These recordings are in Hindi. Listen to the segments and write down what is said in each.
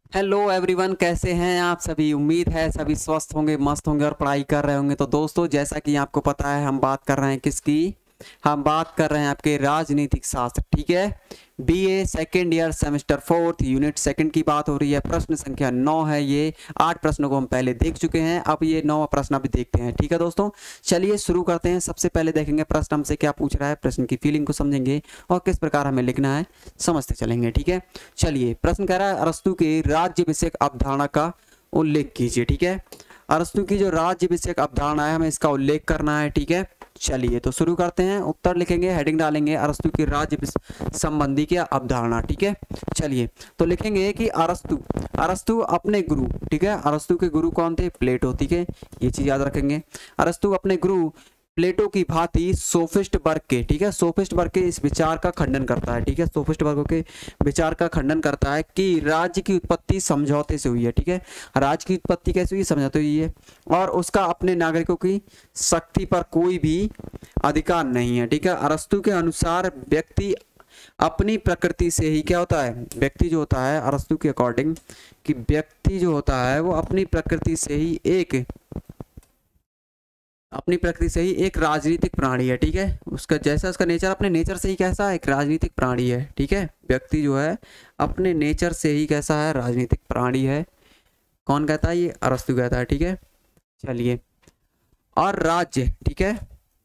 हेलो एवरीवन, कैसे हैं आप सभी। उम्मीद है सभी स्वस्थ होंगे, मस्त होंगे और पढ़ाई कर रहे होंगे। तो दोस्तों, जैसा कि आपको पता है, हम बात कर रहे हैं किसकी। हम बात कर रहे हैं आपके राजनीतिक शास्त्र, ठीक है। BA second year semester fourth unit second की बात हो रही है। प्रश्न संख्या 9 है ये। 8 प्रश्नों को हम पहले देख चुके हैं, अब ये 9वां प्रश्न अभी देखते हैं, ठीक है दोस्तों। चलिए शुरू करते हैं। सबसे पहले देखेंगे प्रश्न हमसे क्या पूछ रहा है, प्रश्न की फीलिंग को समझेंगे और किस प्रकार हमें लिखना है समझते चलेंगे, ठीक है। चलिए, प्रश्न कह रहा है अरस्तु की राज्य विषयक अवधारणा का उल्लेख कीजिए, ठीक है। अरस्तु की जो राज्य विषयक अवधारणा है, हमें इसका उल्लेख करना है, ठीक है। चलिए तो शुरू करते हैं। उत्तर लिखेंगे, हेडिंग डालेंगे अरस्तु की राज्य संबंधी की अवधारणा, ठीक है। चलिए तो लिखेंगे कि अरस्तु अरस्तु अपने गुरु, ठीक है। अरस्तु के गुरु कौन थे? प्लेटो, ठीक है। ये चीज याद रखेंगे। अरस्तु अपने गुरु प्लेटो की भांति सोफिस्ट वर्ग के, ठीक है, सोफिस्ट वर्ग के इस विचार का खंडन करता है, ठीक है। सोफिस्ट वर्ग के विचार का खंडन करता है कि राज्य की उत्पत्ति समझौते से हुई है, ठीक है। राज्य की उत्पत्ति कैसे हुई? समझौते हुई है। और उसका अपने नागरिकों की शक्ति पर कोई भी अधिकार नहीं है, ठीक है। अरस्तु के अनुसार व्यक्ति अपनी प्रकृति से ही क्या होता है? व्यक्ति जो होता है अरस्तु के अकॉर्डिंग, कि व्यक्ति जो होता है वो अपनी प्रकृति से ही एक राजनीतिक प्राणी है, ठीक है। उसका जैसा उसका नेचर, अपने नेचर से ही कैसा है? एक राजनीतिक प्राणी है, ठीक है। व्यक्ति जो है अपने नेचर से ही कैसा है? राजनीतिक प्राणी है। कौन कहता है? ये अरस्तु कहता है, ठीक है। चलिए, और राज्य, ठीक है,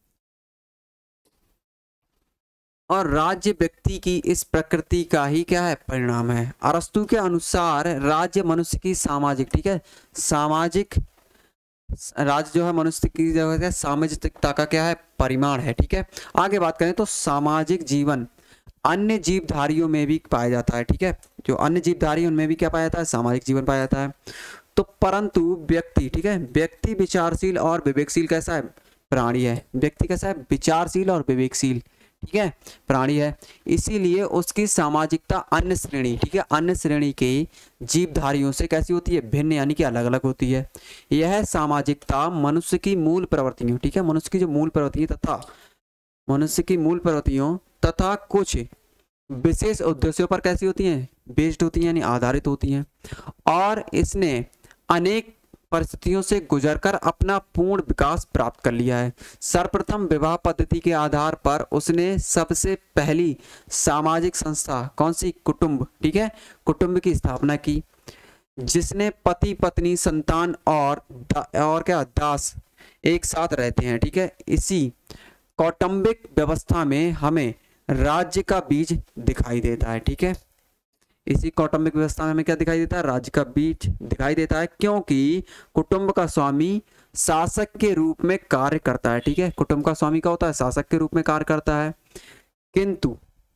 और राज्य व्यक्ति की इस प्रकृति का ही क्या है? परिणाम है। अरस्तु के अनुसार राज्य मनुष्य की सामाजिक, ठीक है, सामाजिक राज्य जो है मनुष्य की जो है सामाजिकता का क्या है? परिमाण है, ठीक है। आगे बात करें तो सामाजिक जीवन अन्य जीवधारियों में भी पाया जाता है, ठीक है। जो अन्य जीवधारी उनमें भी क्या पाया जाता है? सामाजिक जीवन पाया जाता है। तो परंतु व्यक्ति, ठीक है, व्यक्ति विचारशील और विवेकशील कैसा है? प्राणी है। व्यक्ति कैसा है? विचारशील और विवेकशील, ठीक है, प्राणी है। इसीलिए उसकी सामाजिकता अन्य श्रेणी, ठीक है, अन्य श्रेणी के जीवधारियों से कैसी होती है? भिन्न, यानी कि अलग अलग होती है। यह सामाजिकता मनुष्य की मूल प्रवृत्तियों, ठीक है, मनुष्य की जो मूल प्रवृत्ति तथा मनुष्य की मूल प्रवृत्तियों तथा कुछ विशेष उद्देश्यों पर कैसी होती हैं? बेस्ड होती हैं, यानी आधारित होती हैं। और इसने अनेक परिस्थितियों से गुजरकर अपना पूर्ण विकास प्राप्त कर लिया है। सर्वप्रथम विवाह पद्धति के आधार पर उसने सबसे पहली सामाजिक संस्था कौन सी? कुटुंब, ठीक है, कुटुंब की स्थापना की, जिसने पति पत्नी संतान और क्या दास एक साथ रहते हैं, ठीक है। इसी कौटुंबिक व्यवस्था में हमें राज्य का बीज दिखाई देता है, ठीक है। इसी कौटुंबिक व्यवस्था में हमें क्या दिखाई देता है? राज्य का बीज दिखाई देता है, क्योंकि कुटुंब का स्वामी शासक के रूप में कार्य करता है, ठीक है। कुटुंब का स्वामी क्या होता है? शासक के रूप में कार्य करता है। किंतु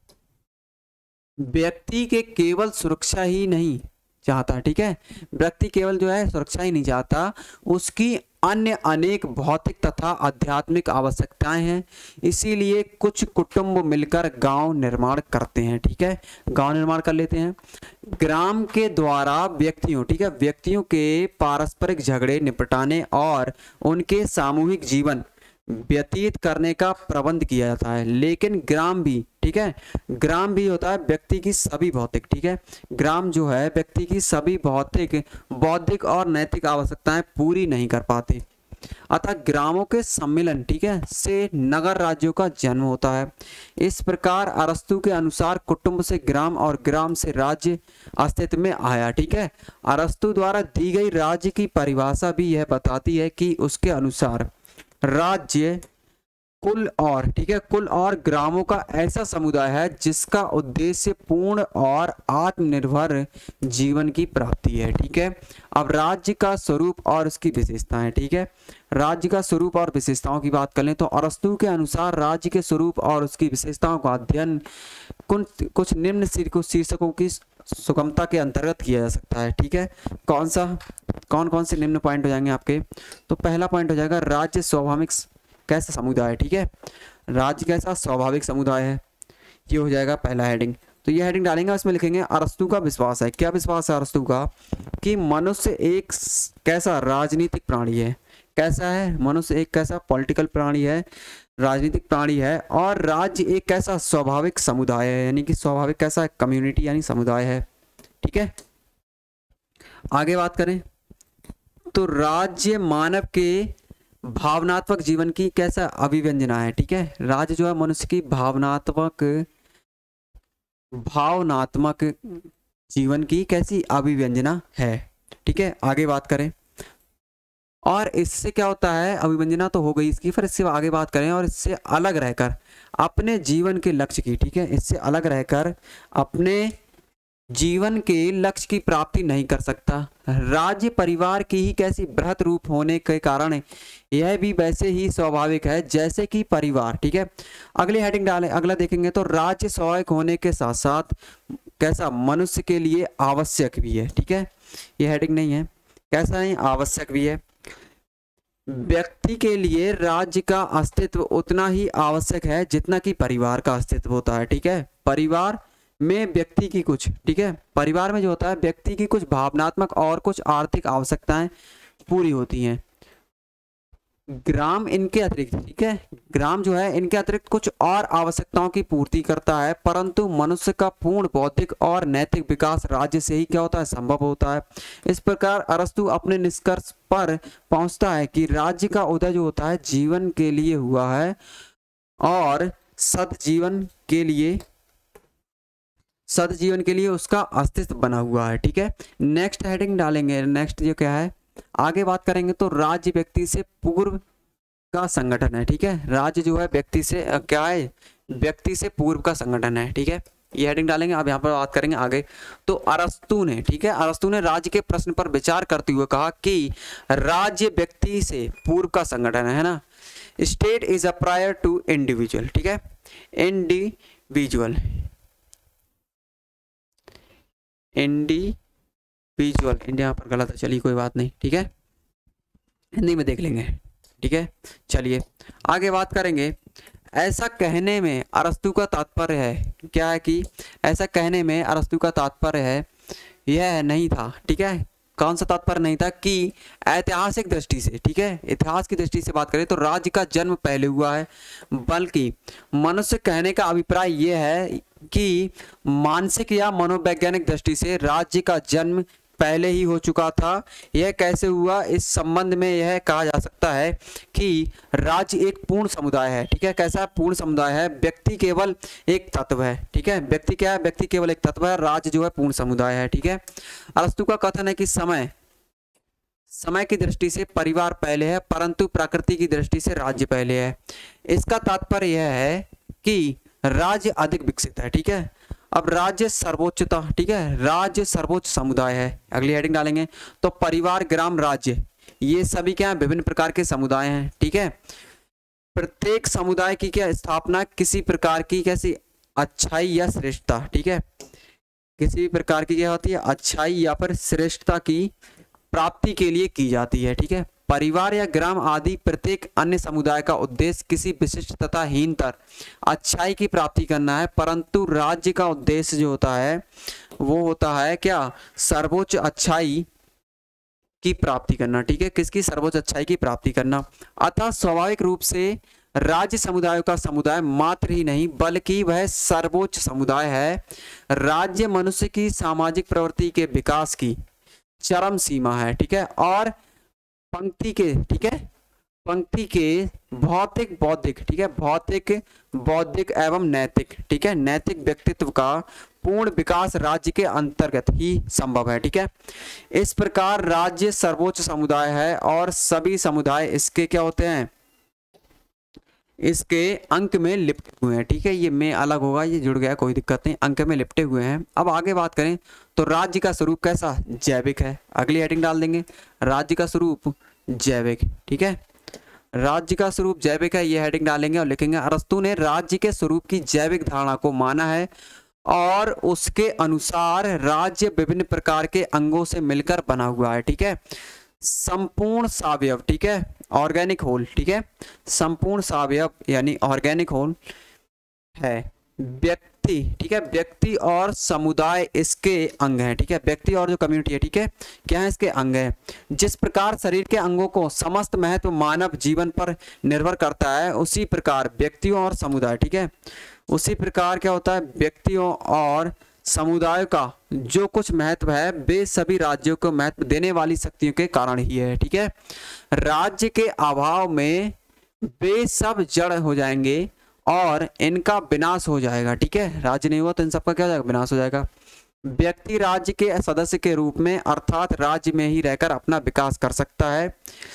व्यक्ति के केवल सुरक्षा ही नहीं चाहता, ठीक है। व्यक्ति केवल जो है सुरक्षा ही नहीं चाहता, उसकी अन्य अनेक भौतिक तथा आध्यात्मिक आवश्यकताएं हैं। इसीलिए कुछ कुटुंब मिलकर गांव निर्माण करते हैं, ठीक है, गांव निर्माण कर लेते हैं। ग्राम के द्वारा व्यक्तियों, ठीक है, व्यक्तियों के पारस्परिक झगड़े निपटाने और उनके सामूहिक जीवन व्यतीत करने का प्रबंध किया जाता है। लेकिन ग्राम भी, ठीक है, ग्राम भी होता है व्यक्ति की सभी भौतिक, ठीक है, ग्राम जो है व्यक्ति की सभी भौतिक, बौद्धिक और नैतिक आवश्यकताएं पूरी नहीं कर पाते। अतः ग्रामों के सम्मेलन, ठीक है, से नगर राज्यों का जन्म होता है। इस प्रकार अरस्तु के अनुसार कुटुंब से ग्राम और ग्राम से राज्य अस्तित्व में आया, ठीक है। अरस्तु द्वारा दी गई राज्य की परिभाषा भी यह बताती है कि उसके अनुसार राज्य कुल और, ठीक है, कुल और ग्रामों का ऐसा समुदाय है जिसका उद्देश्य पूर्ण और आत्मनिर्भर जीवन की प्राप्ति है, ठीक है। अब राज्य का स्वरूप और उसकी विशेषताएं, ठीक है, राज्य का स्वरूप और विशेषताओं की बात करें तो अरस्तु के अनुसार राज्य के स्वरूप और उसकी विशेषताओं का अध्ययन कुछ निम्न शीर्षकों की सुगमता के अंतर्गत किया जा सकता है, ठीक है। कौन कौन से निम्न पॉइंट हो जाएंगे आपके? तो पहला पॉइंट हो जाएगा राज्य स्वाभाविक कैसा समुदाय है, ठीक है, राज्य कैसा? स्वाभाविक समुदाय है। ये हो जाएगा पहला हेडिंग। तो ये हेडिंग डालेंगे, उसमें लिखेंगे अरस्तु का विश्वास है। क्या विश्वास है अरस्तु का? कि मनुष्य एक कैसा राजनीतिक प्राणी है। कैसा है? मनुष्य एक कैसा पॉलिटिकल प्राणी है, राजनीतिक प्राणी है। और राज्य एक कैसा स्वाभाविक समुदाय है, यानी कि स्वाभाविक कैसा कम्युनिटी यानी समुदाय है, ठीक है। आगे बात करें तो राज्य मानव के भावनात्मक जीवन की कैसा अभिव्यंजना है, ठीक है। राज्य जो है मनुष्य की भावनात्मक जीवन की कैसी अभिव्यंजना है, ठीक है। आगे बात करें और इससे क्या होता है, अभिव्यंजना तो हो गई इसकी, फिर इससे आगे बात करें और इससे अलग रहकर अपने जीवन के लक्ष्य की, ठीक है, इससे अलग रहकर अपने जीवन के लक्ष्य की प्राप्ति नहीं कर सकता। राज्य परिवार की ही कैसी बृहत रूप होने के कारण यह भी वैसे ही स्वाभाविक है जैसे कि परिवार, ठीक है। अगली हेडिंग डालें, अगला देखेंगे तो राज्य स्वाभाविक होने के साथ साथ कैसा मनुष्य के लिए आवश्यक भी है, ठीक है। यह हेडिंग नहीं है, कैसा है, आवश्यक भी है। व्यक्ति के लिए राज्य का अस्तित्व उतना ही आवश्यक है जितना कि परिवार का अस्तित्व होता है, ठीक है। परिवार में व्यक्ति की कुछ, ठीक है, परिवार में जो होता है व्यक्ति की कुछ भावनात्मक और कुछ आर्थिक आवश्यकताएं पूरी होती हैं। ग्राम इनके अतिरिक्त, ठीक है, ग्राम जो है इनके अतिरिक्त कुछ और आवश्यकताओं की पूर्ति करता है, परंतु मनुष्य का पूर्ण बौद्धिक और नैतिक विकास राज्य से ही क्या होता है, संभव होता है। इस प्रकार अरस्तु अपने निष्कर्ष पर पहुंचता है कि राज्य का उदय जो होता है जीवन के लिए हुआ है और सदजीवन के लिए उसका अस्तित्व बना हुआ है, ठीक है। नेक्स्ट हेडिंग डालेंगे, नेक्स्ट जो क्या है आगे बात करेंगे तो राज्य व्यक्ति से पूर्व का संगठन है, ठीक है। राज्य जो है व्यक्ति से क्या है, व्यक्ति से पूर्व का संगठन है, ठीक है। ये हेडिंग डालेंगे। अब यहाँ पर बात करेंगे आगे तो अरस्तु ने, ठीक है, अरस्तु ने राज्य के प्रश्न पर विचार करते हुए कहा कि राज्य व्यक्ति से पूर्व का संगठन है ना। State is a prior to individual, ठीक है, इंडिविजुअल इंडिया पर गलत है, चलिए कोई बात नहीं, ठीक है, हिंदी में देख लेंगे, ठीक है। चलिए आगे बात करेंगे। ऐसा कहने में अरस्तु का तात्पर्य है क्या है कि ऐसा कहने में अरस्तु का तात्पर्य है यह नहीं था, ठीक है, कौन सा तात्पर्य नहीं था कि ऐतिहासिक दृष्टि से, ठीक है, इतिहास की दृष्टि से बात करें तो राज्य का जन्म पहले हुआ है, बल्कि मनुष्य कहने का अभिप्राय यह है कि मानसिक या मनोवैज्ञानिक दृष्टि से राज्य का जन्म पहले ही हो चुका था। यह कैसे हुआ, इस संबंध में यह कहा जा सकता है कि राज्य एक पूर्ण समुदाय है, ठीक है, कैसा पूर्ण समुदाय है, व्यक्ति केवल एक तत्व है, ठीक है, व्यक्ति क्या है, व्यक्ति केवल एक तत्व है, राज्य जो है पूर्ण समुदाय है, ठीक है। अरस्तु का कथन है कि समय की दृष्टि से परिवार पहले है, परंतु प्रकृति की दृष्टि से राज्य पहले है। इसका तात्पर्य यह है कि राज्य अधिक विकसित है, ठीक है। अब राज्य सर्वोच्चता, ठीक है, राज्य सर्वोच्च समुदाय है। अगली हेडिंग डालेंगे तो परिवार, ग्राम, राज्य ये सभी क्या है, विभिन्न प्रकार के समुदाय हैं, ठीक है। प्रत्येक समुदाय की क्या स्थापना किसी प्रकार की कैसी अच्छाई या श्रेष्ठता, ठीक है, किसी प्रकार की क्या होती है, अच्छाई या फिर श्रेष्ठता की प्राप्ति के लिए की जाती है, ठीक है। परिवार या ग्राम आदि प्रत्येक अन्य समुदाय का उद्देश्य किसी विशिष्ट तथा हीनतर अच्छाई की प्राप्ति करना है, परंतु राज्य का उद्देश्य जो होता है वो होता है क्या, सर्वोच्च अच्छाई की प्राप्ति करना, ठीक है, किसकी, सर्वोच्च अच्छाई की प्राप्ति करना। अतः स्वाभाविक रूप से राज्य समुदायों का समुदाय मात्र ही नहीं बल्कि वह सर्वोच्च समुदाय है। राज्य मनुष्य की सामाजिक प्रवृत्ति के विकास की चरम सीमा है, ठीक है, और पंक्ति के, ठीक है, पंक्ति के भौतिक बौद्धिक, ठीक है, भौतिक बौद्धिक एवं नैतिक, ठीक है, नैतिक व्यक्तित्व का पूर्ण विकास राज्य के अंतर्गत ही संभव है, ठीक है। इस प्रकार राज्य सर्वोच्च समुदाय है और सभी समुदाय इसके क्या होते हैं, इसके अंक में लिपटे हुए हैं, ठीक है, ये में अलग होगा, ये जुड़ गया, कोई दिक्कत नहीं, अंक में लिपटे हुए हैं। अब आगे बात करें तो राज्य का स्वरूप कैसा, जैविक है। अगली हेडिंग डाल देंगे, राज्य का स्वरूप जैविक, ठीक है, राज्य का स्वरूप जैविक है, ये हेडिंग डालेंगे और लिखेंगे अरस्तु ने राज्य के स्वरूप की जैविक धारणा को माना है और उसके अनुसार राज्य विभिन्न प्रकार के अंगों से मिलकर बना हुआ है, ठीक है, संपूर्ण सावयव, ठीक है, ऑर्गेनिक होल, ठीक है, संपूर्ण सावयव यानी ऑर्गेनिक होल है। व्यक्ति, ठीक है, व्यक्ति और समुदाय इसके अंग हैं, ठीक है, व्यक्ति और जो कम्युनिटी है, ठीक है, क्या है, इसके अंग है। जिस प्रकार शरीर के अंगों को समस्त महत्व मानव जीवन पर निर्भर करता है, उसी प्रकार व्यक्तियों और समुदाय, ठीक है, उसी प्रकार क्या होता है, व्यक्तियों और समुदाय का जो कुछ महत्व है वे सभी राज्यों को महत्व देने वाली शक्तियों के कारण ही है। ठीक है, राज्य के अभाव में वे सब जड़ हो जाएंगे और इनका विनाश हो जाएगा। ठीक है, राज्य नहीं हुआ तो इन सबका क्या हो जाएगा, विनाश हो जाएगा। व्यक्ति राज्य के सदस्य के रूप में अर्थात राज्य में ही रहकर अपना विकास कर सकता है।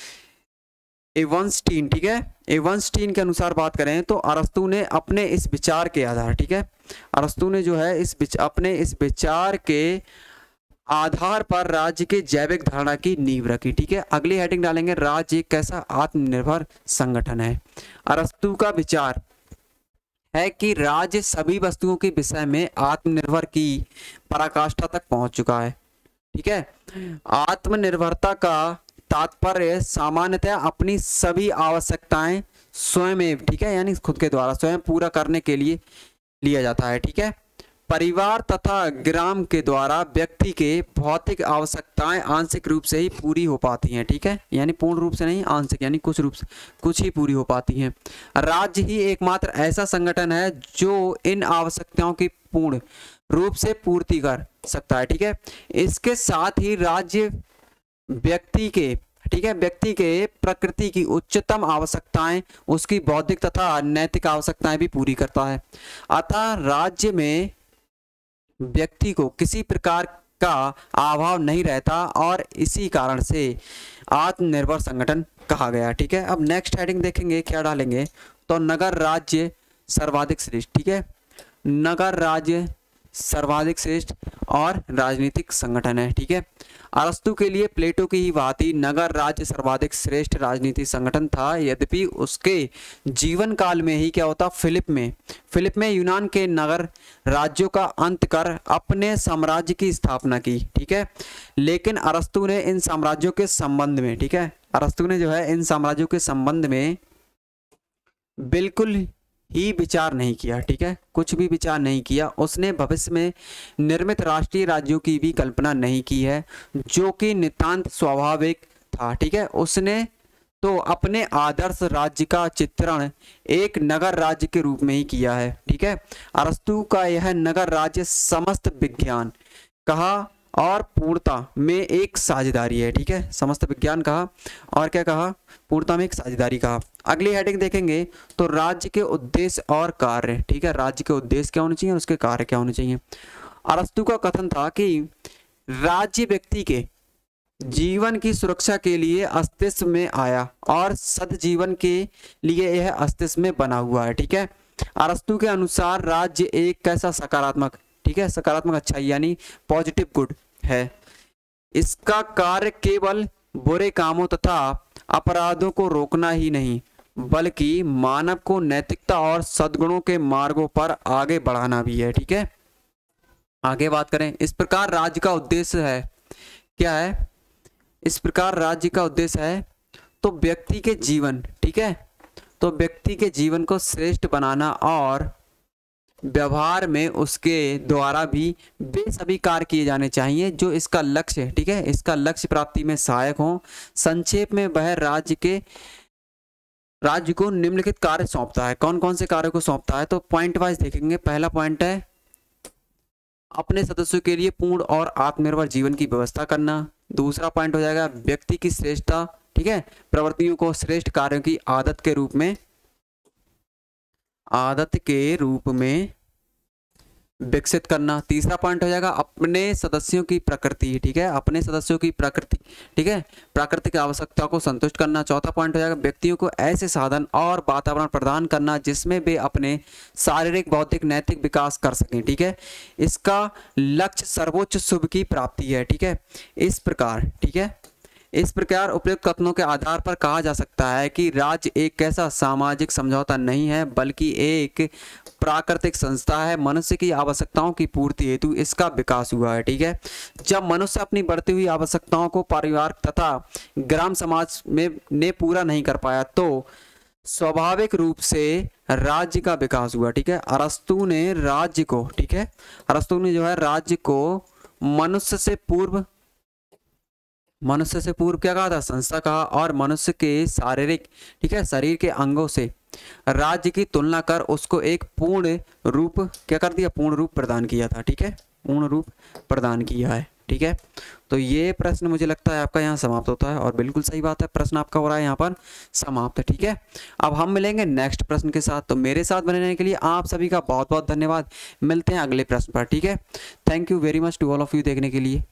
एवंस्टीन, ठीक है, एवंस्टीन के अनुसार बात करें तो अरस्तु ने अपने इस विचार के आधार, ठीक है, अरस्तु ने जो है अपने इस विचार के आधार पर राज्य के जैविक धारणा की नींव रखी। ठीक है, अगली हेडिंग डालेंगे, राज्य एक कैसा आत्मनिर्भर संगठन है। अरस्तु का विचार है कि राज्य सभी वस्तुओं के विषय में आत्मनिर्भर की पराकाष्ठा तक पहुंच चुका है। ठीक है, आत्मनिर्भरता का तात्पर्य सामान्यतः अपनी सभी आवश्यकताएं स्वयं, ठीक है, यानी खुद के द्वारा स्वयं पूरा करने के लिए लिया जाता है। ठीक है, परिवार तथा ग्राम के द्वारा व्यक्ति के भौतिक आवश्यकताएं आंशिक रूप से ही पूरी हो पाती हैं। ठीक है, यानी पूर्ण रूप से नहीं, आंशिक यानी कुछ रूप से कुछ ही पूरी हो पाती हैं। राज्य ही एकमात्र ऐसा संगठन है जो इन आवश्यकताओं की पूर्ण रूप से पूर्ति कर सकता है। ठीक है, इसके साथ ही राज्य व्यक्ति के, ठीक है, व्यक्ति के प्रकृति की उच्चतम आवश्यकताएं, उसकी बौद्धिक तथा नैतिक आवश्यकताएं भी पूरी करता है। अतः राज्य में व्यक्ति को किसी प्रकार का अभाव नहीं रहता और इसी कारण से आत्मनिर्भर संगठन कहा गया। ठीक है, अब नेक्स्ट हेडिंग देखेंगे, क्या डालेंगे तो नगर राज्य सर्वाधिक श्रेष्ठ। ठीक है, नगर राज्य सर्वाधिक श्रेष्ठ और राजनीतिक संगठन है। ठीक है, अरस्तु के लिए प्लेटो की ही भांति नगर राज्य सर्वाधिक श्रेष्ठ राजनीतिक संगठन था। यद्यपि उसके जीवन काल में ही क्या होता, फिलिप में यूनान के नगर राज्यों का अंत कर अपने साम्राज्य की स्थापना की। ठीक है, लेकिन अरस्तु ने इन साम्राज्यों के संबंध में, ठीक है, अरस्तु ने जो है इन साम्राज्यों के संबंध में बिल्कुल ही विचार नहीं किया। ठीक है, कुछ भी विचार नहीं किया। उसने भविष्य में निर्मित राष्ट्रीय राज्यों की भी कल्पना नहीं की है, जो कि नितांत स्वाभाविक था। ठीक है, उसने तो अपने आदर्श राज्य का चित्रण एक नगर राज्य के रूप में ही किया है। ठीक है, अरस्तु का यह नगर राज्य समस्त विज्ञान कहा और पूर्णता में एक साझेदारी है। ठीक है, समस्त विज्ञान कहा और क्या कहा, पूर्णता में एक साझेदारी कहा। अगली हेडिंग देखेंगे तो राज्य के उद्देश्य और कार्य। ठीक है, राज्य के उद्देश्य क्या होने चाहिए और उसके कार्य क्या होने चाहिए। अरस्तु का कथन था कि राज्य व्यक्ति के जीवन की सुरक्षा के लिए अस्तित्व में आया और सद्जीवन के लिए यह अस्तित्व में बना हुआ है। ठीक है, अरस्तु के अनुसार राज्य एक कैसा सकारात्मक, ठीक है, सकारात्मक अच्छाई यानी पॉजिटिव गुड है। इसका कार्य केवल बुरे कामों तथा अपराधों को रोकना ही नहीं, बल्कि मानव को नैतिकता और सद्गुणों के मार्गों पर आगे बढ़ाना भी है। ठीक है, आगे बात करें, इस प्रकार राज्य का उद्देश्य है, क्या है, इस प्रकार राज्य का उद्देश्य है तो व्यक्ति के जीवन, ठीक है, तो व्यक्ति के जीवन को श्रेष्ठ बनाना और व्यवहार में उसके द्वारा भी वे सभी कार्य किए जाने चाहिए जो इसका लक्ष्य, ठीक है, इसका लक्ष्य प्राप्ति में सहायक हो। संक्षेप में वह राज्य को निम्नलिखित कार्य सौंपता है। कौन कौन से कार्य को सौंपता है तो पॉइंट वाइज देखेंगे। पहला पॉइंट है अपने सदस्यों के लिए पूर्ण और आत्मनिर्भर जीवन की व्यवस्था करना। दूसरा पॉइंट हो जाएगा व्यक्ति की श्रेष्ठता, ठीक है, प्रवृत्तियों को श्रेष्ठ कार्यों की आदत के रूप में विकसित करना। तीसरा पॉइंट हो जाएगा अपने सदस्यों की प्रकृति, ठीक है, अपने सदस्यों की प्रकृति, ठीक है, प्राकृतिक आवश्यकताओं को संतुष्ट करना। चौथा पॉइंट हो जाएगा व्यक्तियों को ऐसे साधन और वातावरण प्रदान करना जिसमें वे अपने शारीरिक, बौद्धिक, नैतिक विकास कर सकें। ठीक है, इसका लक्ष्य सर्वोच्च शुभ की प्राप्ति है। ठीक है, इस प्रकार, ठीक है, इस प्रकार उपयुक्त कथनों के आधार पर कहा जा सकता है कि राज्य एक कैसा सामाजिक समझौता नहीं है बल्कि एक प्राकृतिक संस्था है। मनुष्य की आवश्यकताओं की पूर्ति हेतु इसका विकास हुआ है। ठीक है, जब मनुष्य अपनी बढ़ती हुई आवश्यकताओं को परिवार तथा ग्राम समाज में ने पूरा नहीं कर पाया तो स्वाभाविक रूप से राज्य का विकास हुआ। ठीक है, अरस्तु ने राज्य को, ठीक है, अरस्तु ने जो है राज्य को मनुष्य से पूर्व क्या कहा था, संस्था कहा, और मनुष्य के शारीरिक, ठीक है, शरीर के अंगों से राज्य की तुलना कर उसको एक पूर्ण रूप क्या कर दिया, पूर्ण रूप प्रदान किया था। ठीक है, पूर्ण रूप प्रदान किया है। ठीक है, तो ये प्रश्न मुझे लगता है आपका यहाँ समाप्त होता है, और बिल्कुल सही बात है, प्रश्न आपका हो रहा है यहाँ पर समाप्त। ठीक है, अब हम मिलेंगे नेक्स्ट प्रश्न के साथ। तो मेरे साथ बने रहने के लिए आप सभी का बहुत बहुत धन्यवाद। मिलते हैं अगले प्रश्न पर। ठीक है, thank you very much to all of you देखने के लिए।